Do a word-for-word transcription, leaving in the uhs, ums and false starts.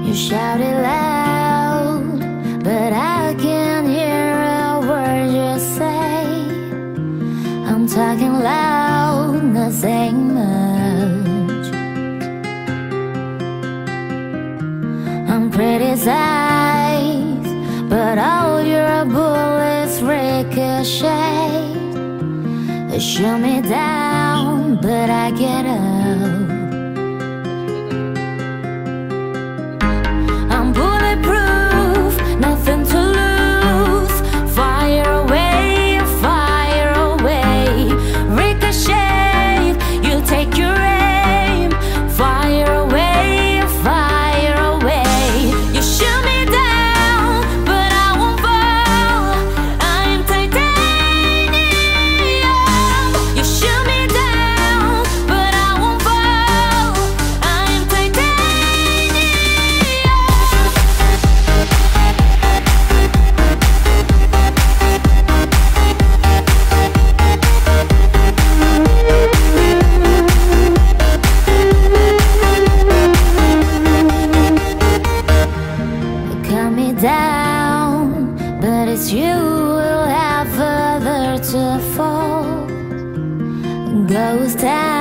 You shout it loud, but I can't hear a word you say. I'm talking loud, not saying much. I'm criticized, but all your bullets ricochet. They shoot me down, but I get up. I'm bulletproof, nothing to lose. Fire away, fire away. Ricochet, you take your aim. Fire away, fire away. You shoot me down, but I won't fall. I'm titanium. You shoot me down, but I won't fall. I'm titanium. Cut me down, but it's you who'll have further to fall. Ghost town.